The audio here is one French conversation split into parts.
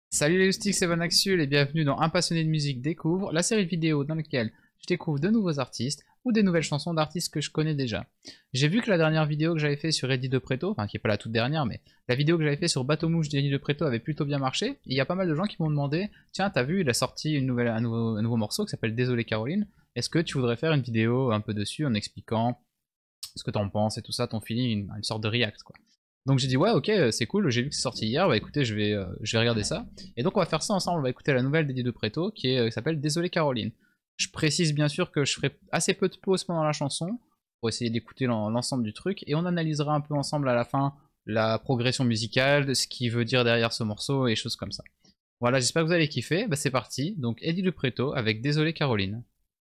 Salut les Loustics, c'est Van Axul et bienvenue dans Un passionné de musique découvre, la série vidéo dans laquelle je découvre de nouveaux artistes ou des nouvelles chansons d'artistes que je connais déjà. J'ai vu que la dernière vidéo que j'avais fait sur Eddie De Pretto, enfin qui est pas la toute dernière, mais la vidéo que j'avais fait sur Bateau Mouche d'Eddie De Pretto avait plutôt bien marché. Et il y a pas mal de gens qui m'ont demandé, tiens t'as vu, il a sorti un nouveau morceau qui s'appelle Désolé Caroline, est-ce que tu voudrais faire une vidéo un peu dessus en expliquant ce que t'en penses et tout ça, ton feeling, une sorte de react quoi. Donc j'ai dit ouais ok c'est cool, j'ai vu que c'est sorti hier, bah écoutez je vais regarder ça. Et donc on va faire ça ensemble, on va écouter la nouvelle d'Eddie De Pretto qui s'appelle Désolé Caroline. Je précise bien sûr que je ferai assez peu de pauses pendant la chanson, pour essayer d'écouter l'ensemble du truc, et on analysera un peu ensemble à la fin la progression musicale, ce qu'il veut dire derrière ce morceau et choses comme ça. Voilà, j'espère que vous allez kiffer, bah c'est parti, donc Eddie De Pretto avec Désolé Caroline.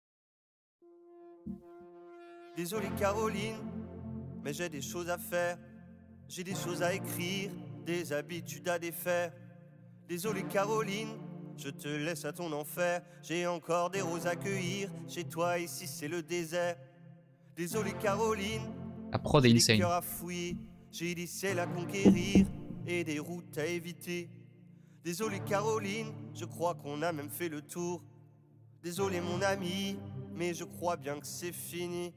Désolé Caroline, mais j'ai des choses à faire. J'ai des choses à écrire, des habitudes à défaire. Désolé Caroline, je te laisse à ton enfer. J'ai encore des roses à cueillir, chez toi ici c'est le désert. Désolé Caroline, La prod est j'ai des insane. cœurs à fouiller, j'ai des ciels à conquérir et des routes à éviter. Désolé Caroline, je crois qu'on a même fait le tour. Désolé mon ami, mais je crois bien que c'est fini.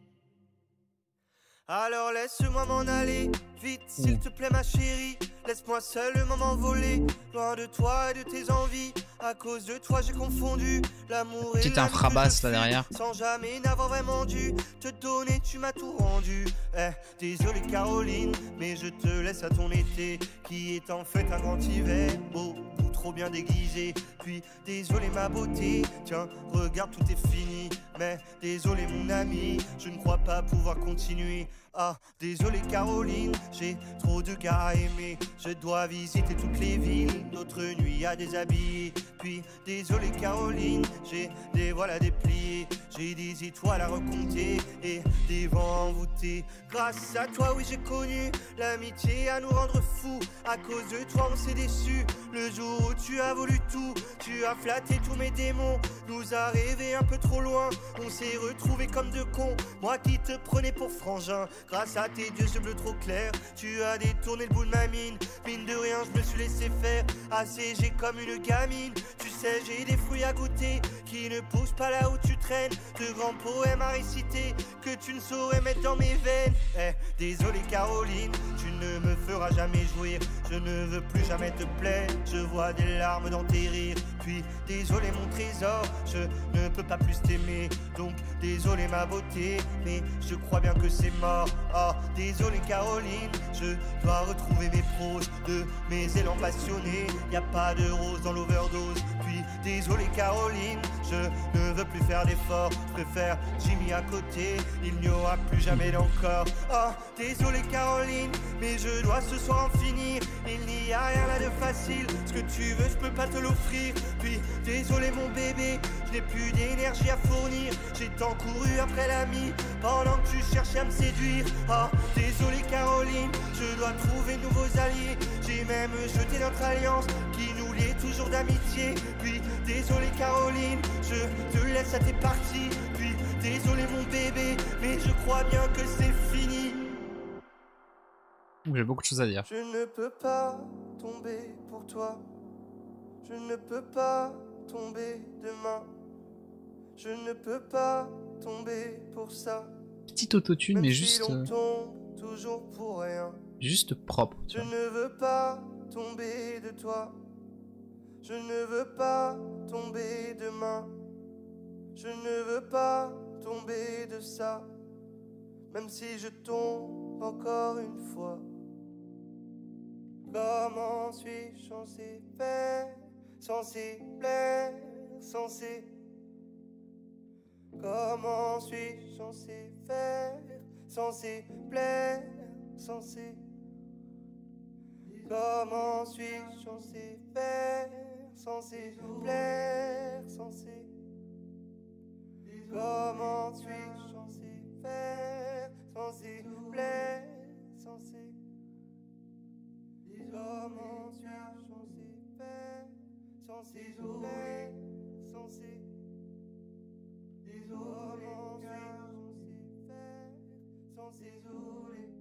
Alors laisse-moi m'en aller, vite s'il te plaît ma chérie. Laisse-moi seulement m'envoler, loin de toi et de tes envies. À cause de toi j'ai confondu l'amour et Petite la infrabasse là derrière. sans jamais n'avoir vraiment dû te donner, tu m'as tout rendu. Désolé Caroline, mais je te laisse à ton été, qui est en fait un grand hiver, beaucoup trop bien déguisé. Puis désolé ma beauté, tiens regarde tout est fini. Mais désolé mon ami, je ne crois pas pouvoir continuer. Ah, désolé Caroline, j'ai trop de gars à aimer. Je dois visiter toutes les villes, d'autres nuits à déshabiller. Puis désolé Caroline, j'ai des voiles à déplier. J'ai des étoiles à recompter et des vents envoûtés. Grâce à toi, oui j'ai connu l'amitié à nous rendre fous. À cause de toi on s'est déçus. Le jour où tu as voulu tout, tu as flatté tous mes démons. Nous a rêvé un peu trop loin, on s'est retrouvés comme deux cons. Moi qui te prenais pour frangin, grâce à tes yeux bleus trop clairs, tu as détourné le bout de ma mine. Mine de rien je me suis laissé faire, assiégé comme une gamine. Tu sais j'ai des fruits à goûter, qui ne poussent pas là où tu traînes. De grands poèmes à réciter, que tu ne saurais mettre dans mes veines. Désolé Caroline, tu ne me feras jamais jouir. Je ne veux plus jamais te plaire, je vois des larmes dans tes rires. Puis désolé mon trésor, je ne peux pas plus t'aimer. Donc désolé ma beauté, mais je crois bien que c'est mort. Oh désolé Caroline, je dois retrouver mes proches de mes élans passionnés. Y a pas de rose dans l'overdose. Puis désolé Caroline, je ne veux plus faire d'efforts. Je préfère Jimmy à côté, il n'y aura plus jamais d'encore. Oh désolé Caroline, mais je dois ce soir en finir. Il n'y a rien là de facile, ce que tu veux je peux pas te l'offrir. Puis désolé mon bébé, je n'ai plus d'énergie à fournir. J'ai tant couru après l'ami, pendant que tu cherchais à me séduire. Oh désolé Caroline, je dois trouver de nouveaux alliés. J'ai même jeté notre alliance, qui nous liait toujours d'amitié. Puis désolé Caroline, je te laisse à tes parties. Puis désolé mon bébé, mais je crois bien que c'est fini. J'ai beaucoup de choses à dire. Je ne peux pas tomber pour toi. Je ne peux pas tomber demain. Je ne peux pas tomber pour ça. Petite autotune Même mais si juste l'on tombe toujours pour rien. juste propre. Tu Je vois. ne veux pas tomber de toi. Je ne veux pas tomber demain. Je ne veux pas tomber de ça. Même si je tombe encore une fois. Comment suis-je censé faire, censé plaire, censé? Comment suis-je censé faire, censé plaire, censé? Comment suis-je censé faire, censé plaire, censé? Comment suis-je censé faire, censé plaire, censé? Comment suis-je censé faire, censé plaire, censé? Comment suis-je censé faire, censé isoler?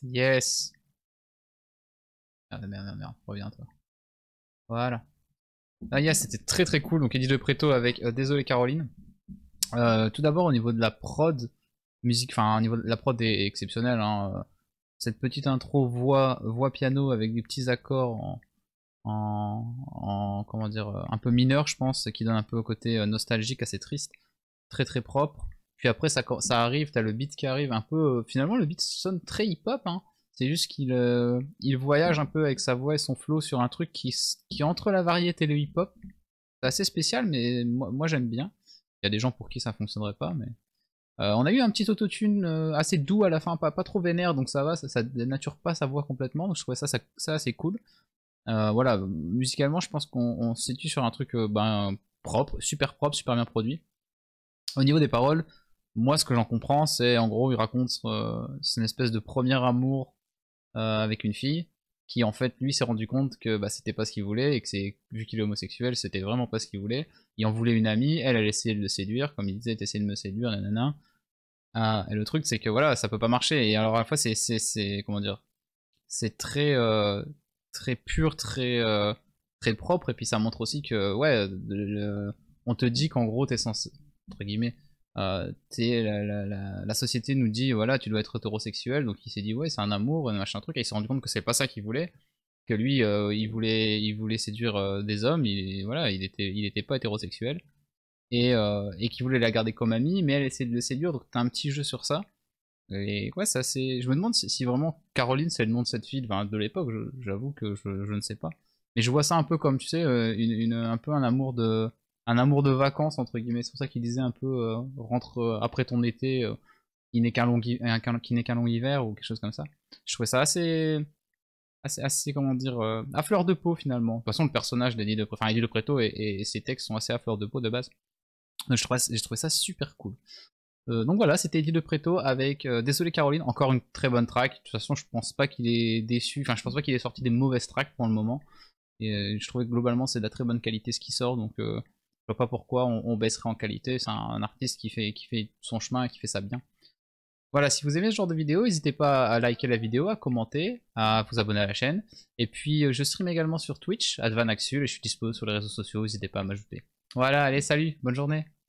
Yes. Merde, merde, merde, reviens toi. Voilà. Ah yes, c'était très très cool. Donc Eddie De Preto avec Désolé Caroline. Tout d'abord au niveau de la prod, musique, enfin au niveau de la prod est exceptionnelle. Hein. Cette petite intro voix piano avec des petits accords comment dire, un peu mineur je pense, qui donne un peu au côté nostalgique, assez triste, très très propre. Puis après ça arrive, t'as le beat qui arrive un peu, finalement le beat sonne très hip hop, hein. C'est juste qu'il voyage un peu avec sa voix et son flow sur un truc qui est entre la variété et le hip hop. C'est assez spécial, mais moi j'aime bien. Il y a des gens pour qui ça fonctionnerait pas, mais on a eu un petit autotune assez doux à la fin, pas trop vénère, donc ça va, ça dénature pas sa voix complètement, donc je trouvais ça assez cool. Voilà, musicalement, je pense qu'on se situe sur un truc propre, super bien produit. Au niveau des paroles, moi, ce que j'en comprends, c'est en gros, il raconte c'est une espèce de premier amour avec une fille qui, en fait, lui, s'est rendu compte que c'était pas ce qu'il voulait et que vu qu'il est homosexuel, c'était vraiment pas ce qu'il voulait. Il en voulait une amie, elle essayé de le séduire, comme il disait, t'essayes de me séduire, nanana. Et le truc, c'est que voilà, ça peut pas marcher. Et alors, à la fois, c'est comment dire, c'est très très pur, très propre, et puis ça montre aussi que ouais, on te dit qu'en gros t'es censé, entre guillemets, la société nous dit voilà tu dois être hétérosexuel, donc il s'est dit ouais c'est un amour, machin truc, et il s'est rendu compte que c'est pas ça qu'il voulait, que lui il voulait séduire des hommes, voilà, il était pas hétérosexuel, et qu'il voulait la garder comme amie, mais elle essaie de le séduire, donc t'as un petit jeu sur ça. Et ouais, ça c'est. Je me demande si vraiment Caroline c'est le nom de cette fille, enfin, de l'époque, j'avoue que je ne sais pas. Mais je vois ça un peu comme, tu sais, un peu un amour de vacances, entre guillemets. C'est pour ça qu'il disait un peu rentre après ton été, qui n'est qu'un long hiver, ou quelque chose comme ça. Je trouvais ça assez comment dire, à fleur de peau finalement. De toute façon, le personnage d'Eddie De Preto et ses textes sont assez à fleur de peau de base. Donc, je trouvais ça super cool. Donc voilà, c'était Eddie De Preto avec Désolé Caroline, encore une très bonne track. De toute façon, je pense pas qu'il est déçu, enfin, je pense pas qu'il ait sorti des mauvaises tracks pour le moment. Et je trouvais que globalement, c'est de la très bonne qualité ce qui sort, donc je vois pas pourquoi on baisserait en qualité. C'est un artiste qui fait son chemin et qui fait ça bien. Voilà, si vous aimez ce genre de vidéo, n'hésitez pas à liker la vidéo, à commenter, à vous abonner à la chaîne. Et puis, je stream également sur Twitch, Advanaxul, et je suis dispo sur les réseaux sociaux, n'hésitez pas à m'ajouter. Voilà, allez, salut, bonne journée.